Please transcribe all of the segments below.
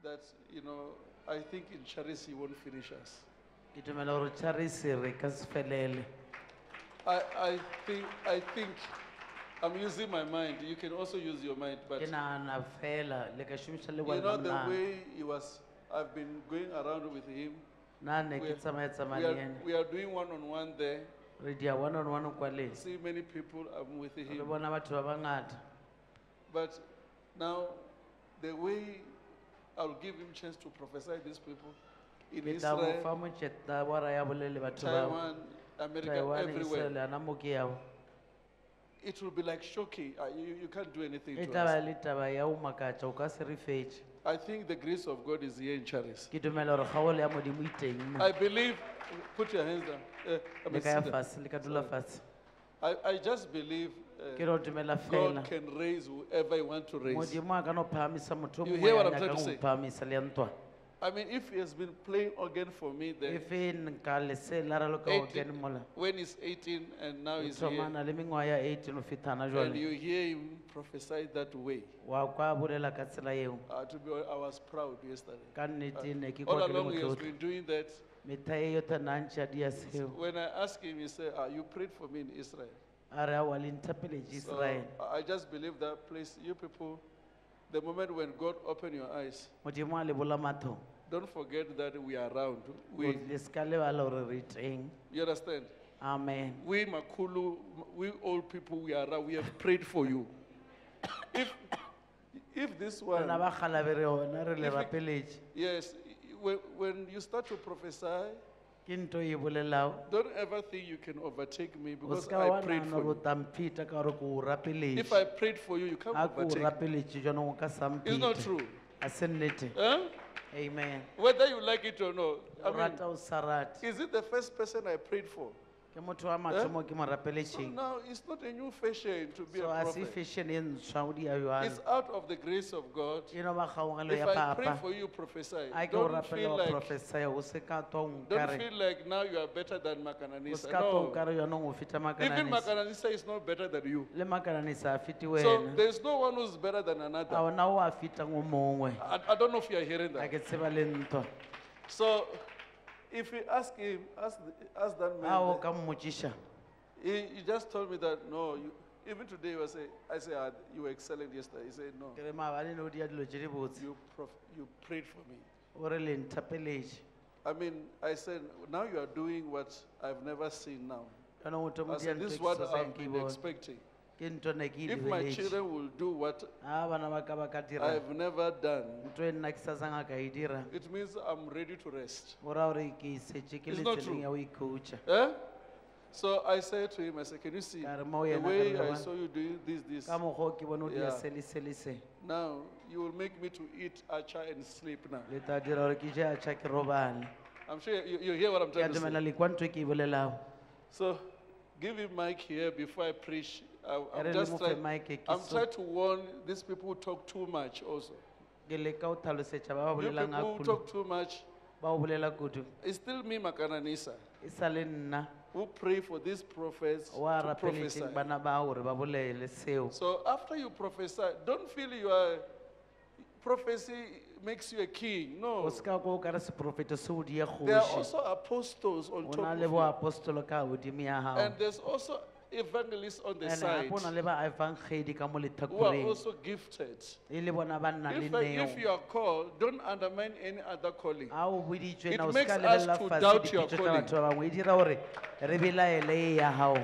that, I think in Charis he won't finish us. Ke dumela hore Charisi re ka se felele. I think I'm using my mind. You can also use your mind, but Ke nahana fela le ka shumisa le you know bona the monana. way I've been going around with him. Na ne We ke tsamaya we tsamaya le are, yena. we are doing one-on-one there. Re dia one on one kwale. See many people, I'm with Re him. bona batho ba bangata. But now, the way I'll give him chance to prophesy these people in Ke tla mo Israel, fa monyetla wa ra ya bolele batho ba Taiwan, America, Taiwan, everywhere, Israel, ana mo ke yao. it will be like shocking. You can't do anything E to tla us. ba le taba ya o makatsa o ka se re fetse. I think the grace of God is here in Charis. Ke dumela hore kgawelo ya modimo e teng mo. I believe, put your hands down. I Le mean, ka ya sit down. fatshe, le ka dula fatshe. I just believe Ke re o dumela God fela. can raise whoever he wants to raise. Modimo a ka no phahamisa motho o You mongwe hear what a I'm trying to nyakang say? ho phahamisa le ya ntwa. I mean, if he has been playing organ for me, then If nka lese la ra lo ka o 18 kene mola. when he's 18 and now O he's here, thomana le mengwaha ya 18 ho feta hana and jwale. you hear him prophesy that way. Wa kwa bolela ka tsela eo. I was proud yesterday. Ka nnete ne ke All kwa ke le along he has motlotlo. been doing that. Metha e yotlhe na ntšha di a seo. When I asked him, he said, you prayed for me in Israel. A re a wa le nthapeletse So Israel. I just believe that place, you people, the moment when God opened your eyes, Modimo a le bola matho. don't forget that we are around. Le ska lebala hore re teng. You understand? Amen. We Makulu, we old people, we are around. We have prayed for you. If this one, Bana ba kgalabe re hona re le If it- rapeletše. yes, when you start to prophesy, Ke ntho e bolelao. don't ever think you can overtake me O because ska I wa prayed nahana for hore o you. tampheta ka hore ke o If I rapeletše. prayed for you, you can't A ke o overtake me. rapeletše jwanong o ka It's not samphete. true. A se nnete. Huh? Amen. Whether you like it or not. I O mean, rata o sa rate. is it the first person I prayed for? Ke motho wa mathomo ke mo So rapeletšeng. now it's not a new fashion to be a So a se prophet. fashion e ntshwa o di a jwalo. It's out of the grace of God. E no ba kgaogelo If ya I pray papa. for you, prophesy. A ke o Don't rapela feel wa like professor o se ka twa o don't nkare. feel like now you are better than O Makananisa. se ka twa o No. nkare yonong o feta Even makananisa. Makananisa is not better than you. Le makananisa a fete So wena. there's no one who's better than A another. ona o a fetang o mongwe. I don't know if you are hearing A that. ke tseba le ntwa. So if you ask him, ask that A man, o there, ka mmotšiša. he just told me that no, even today he was saying, I said, you were excellent yesterday. He said, no, Ke re maabane ne o dia dilo tše di botse. you prayed for me. O re le nthapeletše. I mean, I said, now you are doing what I've never seen now. Yonong o tlo I mo dia said, ntho this e is ke what sa sayang I've ke been bone. expecting. Ke ntho nna ke e If my lebeletše. children will do what A bana ba ka ba ka dira. I've never done, Ntho e nna ke sa tsanga ka e dira. it means I'm ready to rest. Go ra gore ke isetše ke It's le not tseleng true. ya o ikhutša. Eh? So I said to him, I said, can you see Ka re mo the yena ka way re I bona. saw you doing this? Ka mokgwa o ke bone o dia Yeah. seleselese. Now you will make me to eat acha and sleep now. Le tla dira gore ke je a tšha ke robale. I'm sure you hear what I'm Ke a trying to say. dumela le kwa ntho e ke e bolelago. So give him mic here before I preach. E I'm re le just mo fe trying, mic ke I'm so- trying to warn these people who talk too much also. ke leka o tlhalosetša ba ba You bolelang people a who kudu. talk too much, Ba o bolela kudu. it's still me, Makananisa, E sa le nna who pray for these prophets o a to prophesy. rapeletšeng bana ba gore ba bolele seo. So after you prophesy, don't feel you are, prophecy makes you a king. O No. se ka kwa o ka re seprofeta se o dia There are kgoši. also apostles on O top na of le you. boapostolo ka godimo ya gago. And there's also evangelists on the Ene side gape o na le baevangeli ka mo who are lethakoreng. also gifted. E le bona ba nna le If you neo. are called, don't undermine any other calling. A o boditšwe It na o se makes ka us lebelela to fase doubt your dipitšo tša calling. batho ba bangwe. E dira gore re belaele e ya gago.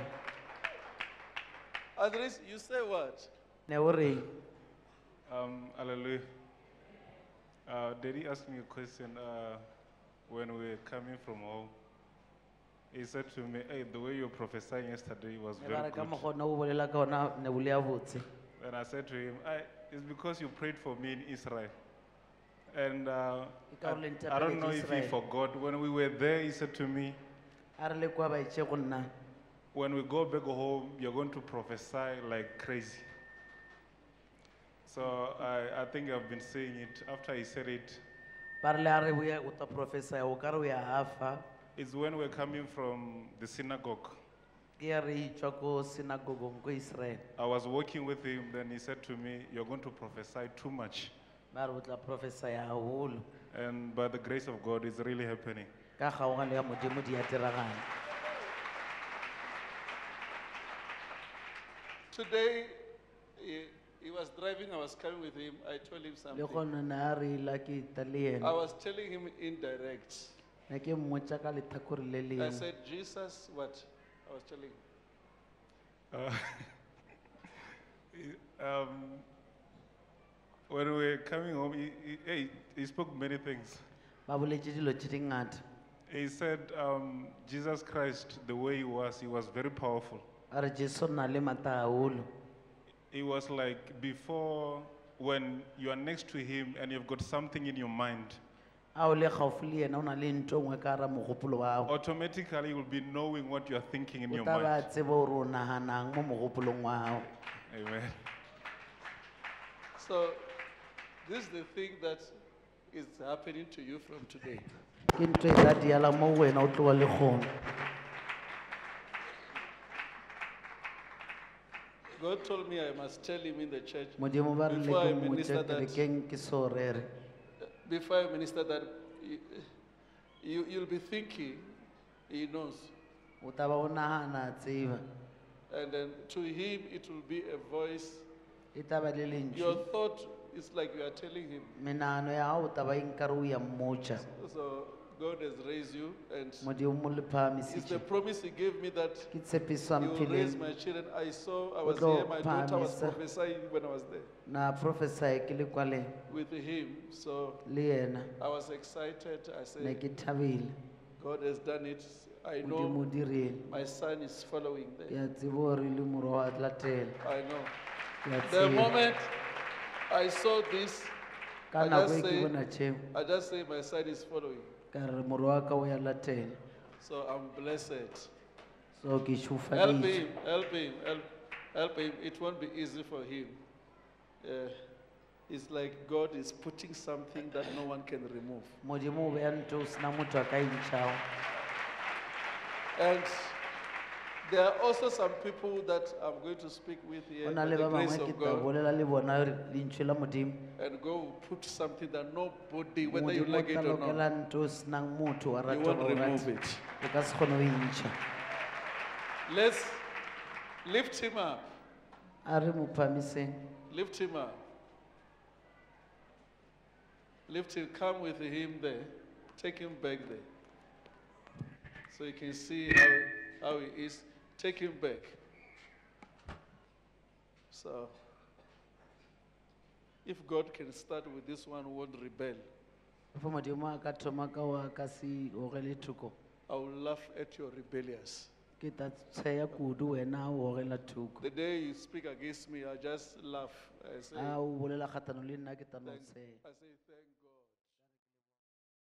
At least you say what? Ne o reng? Hallelujah. Daddy asked me a question when we were coming from home. He said to me, hey, the way you were prophesying yesterday was Ne very ba re ka good. mokgwa o ne o bolela ka ona ne o le ya botse. And I said to him, it's because you prayed for me in Israel. And ka o le I don't know if he Israel. forgot. When we were there, he said to me, A re le kwa baetše go nna. when we go back home, you're going to prophesy like crazy. So I think I've been saying it. After he said it, Ba re le a re boya o tla professor o ka re o ya hafa. it's when we're coming from the synagogue. Ke ya re tšwa ko synagogong ko Israel. I was walking with him, then he said to me, you're going to prophesy too much. ba re o tla professor haholo And by the grace of God, it's really happening. ka kgaogano ya modimo di a diragala. Today, he was driving, I was coming with him. I told him Le something. gone na re ila ke tla le I ena was telling him indirect. ne ke mmotsa ka letlhakore le I lengwe said, Jesus, what? I was telling him. When we were coming home, he spoke many things. ba boletse dilo tse dingata. He said, Jesus Christ, the way he was very powerful. A re Jesu na le mata haholo. It was like before, when you are next to him and you've got something in your mind, A o le gaufi le ena o na le ntho nngwe ka hara mogopolo wa gago. automatically you'll be knowing what you are thinking in O your tla ba mind. tseba gore o naganang mo mogopolong wa gago. Amen. So, this is the thing that is happening to you from today. Ke ntho e tla diala mo wena o tloa le kgono. God told me I must tell him in the church Modimo ba re le before I ke minister mmotse that, kerekeng ke so rere. before I minister that, you'll be thinking he knows. O tla ba o nagana a tseba. And then to him, it will be a voice. E tla ba le lentswe. Your thought is like you are telling him. Menagano ya gago o tla ba e nkare o ya mmotsa. So God has raised you, and Modimo mo le it's phahamisitše. the promise he gave me that Ke tshepiso he will raise mphileng. my children. I was tlo here, my daughter was phahamisa. prophesying when I was there Na professor ke le kwaleng with him. So le yena I was excited. I ne said, ke thabile. God has done it. I Modimo know o dirile. my son is following Ke there. a tseba gore le moro wa latela. I know. Ke a The tseba. moment I saw this, Ka I nako just e ke say- bona tšeo I just say my son is following. ka re moro wa ka o ya latela. So I'm blessed. So ke Help šufaditše. him, help him. It won't be easy for him. It's like God is putting something that no one can remove. Modimo o beya ntho o sena motho a ka e ntšhago. And there are also some people that I'm going to speak with here Go by na le the ba grace bangwe ke of tla God, bolela le bona lentšwe la modimo. and go put something that nobody, whether you Modimo o like tla it or not, lokela ntho o senang motho wa you rata won't go remove rata. it. O ka se kgone go e ntšha. Let's lift him up. A re mo phamiseng. Lift him up. Lift him, come with him there. Take him back there. So you can see how he is. Take him back. So, if God can start with this one who won't rebel, Fa modimo a ka thoma ka wa ka se ogele thoko. I will laugh at your rebellious. Ke tla tsheya kudu wena o ogela thoko. The day you speak against me, I just laugh. I say, A o bolela kgatlhanong le nna ke tla no tsheya. I say, thank God.